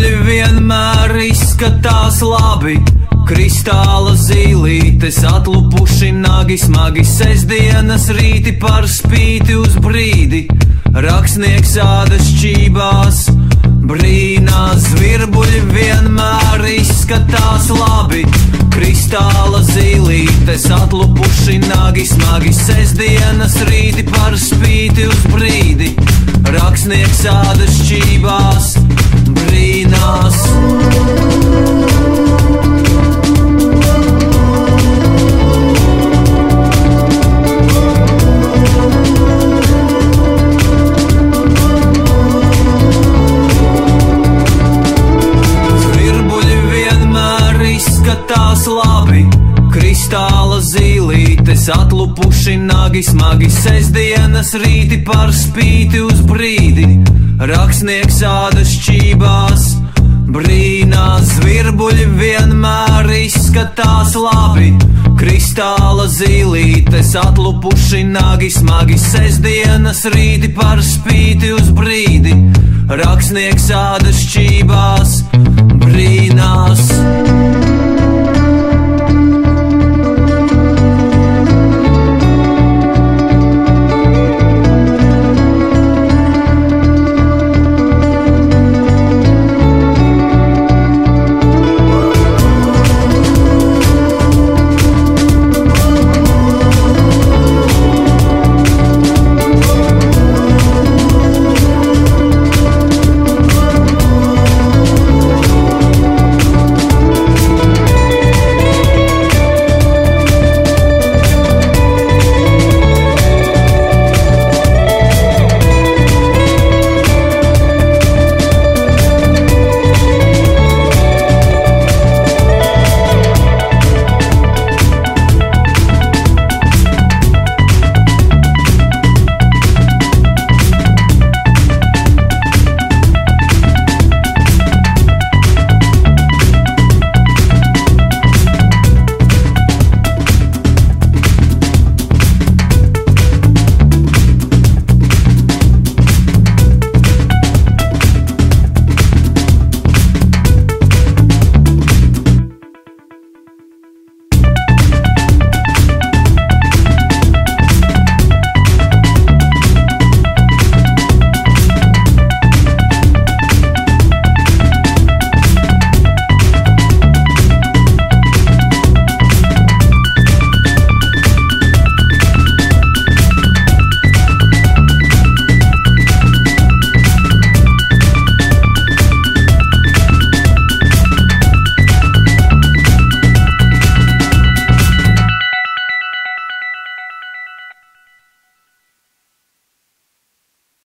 Virbuļi vienmēr izskatās labi, kristāla zīlītes atlupuši nagi, smagi sestdienas rīti par spīti uz brīdi. Rakstnieks ādas šķībās, brīnās, virbuļi vienmēr izskatās labi, kristāla zīlītes atlupuši nagi, smagi sestdienas rīti par spīti uz brīdi. Rakstnieks ādas šķībās, brīnās. Izskatās labi, kristāla zīlītes atlupuši nagi, smagi sestdienas rīti par spīti uz brīdi. Rakstnieks ādas šķībās, brīnās, virbuļi vienmēr izskatās labi, kristāla zīlītes atlupuši nagi, smagi sestdienas rīti par spīti uz brīdi. Rakstnieks ādas šķībās,